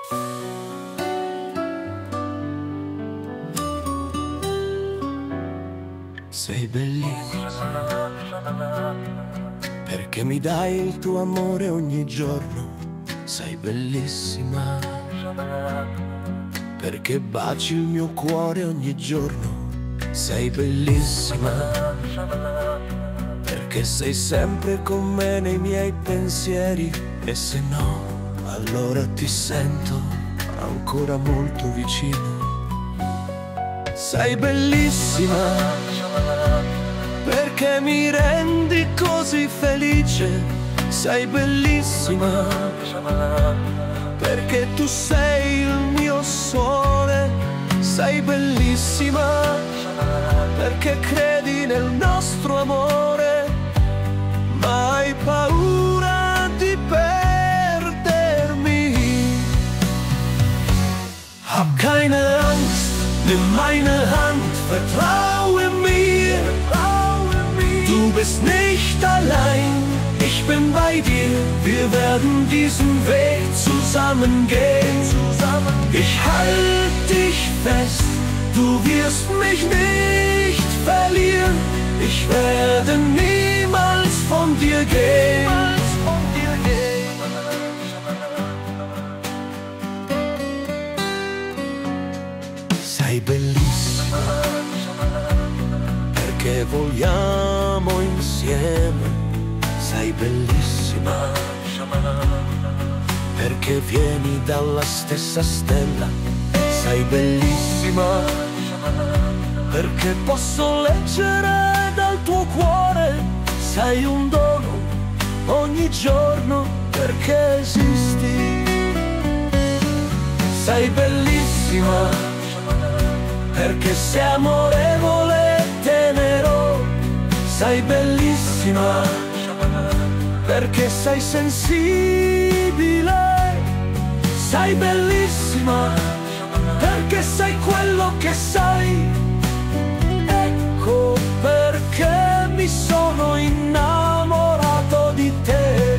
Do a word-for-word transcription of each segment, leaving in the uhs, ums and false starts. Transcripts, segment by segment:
Sei bellissima, perché mi dai il tuo amore ogni giorno. Sei bellissima, perché baci il mio cuore ogni giorno. Sei bellissima, perché sei sempre con me nei miei pensieri. E se no, allora ti sento ancora molto vicino. Sei bellissima, perché mi rendi così felice. Sei bellissima, perché tu sei il mio sole. Sei bellissima, perché credi nel nostro amore, ma hai paura di perdermi. Hab keine Angst, nimm meine Hand, vertraue mir. Du bist nicht allein, ich bin bei dir. Wir werden diesen Weg zusammen gehen. Ich halte dich fest, du wirst mich nicht verlieren. Ich werde niemals von dir gehen. Sei bellissima, perché vogliamo insieme. Sei bellissima, perché vieni dalla stessa stella. Sei bellissima, perché posso leggere dal tuo cuore. Sei un dono ogni giorno, perché esisti. Sei bellissima, perché sei amorevole e tenero. Sei bellissima, perché sei sensibile. Sei bellissima, perché sei quello che sei. Ecco perché mi sono innamorato di te.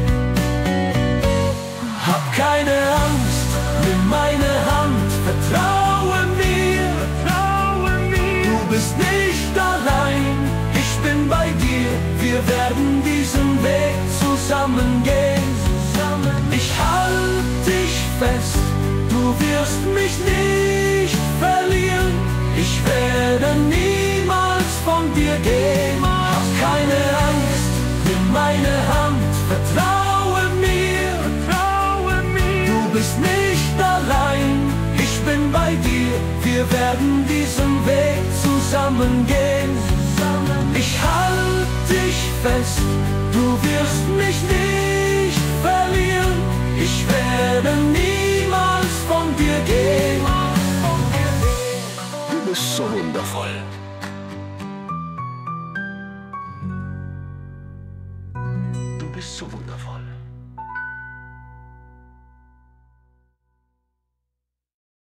Hab keine Angst, nimm meine Hand, vertraue mir. Du bist nicht allein, ich bin bei dir. Wir werden diesen Weg zusammen gehen. Ich halte dich fest, du wirst mich nicht verlieren. Ich werde niemals von dir gehen. Hab keine Angst, nimm meine Hand, vertraue mir. Du bist nicht allein, ich bin bei dir. Wir werden diesen Weg zusammen gehen. Ich halte dich fest, du wirst mich nicht verlieren. Ich werde niemals von dir gehen. Du bist so wundervoll. Du bist so wundervoll.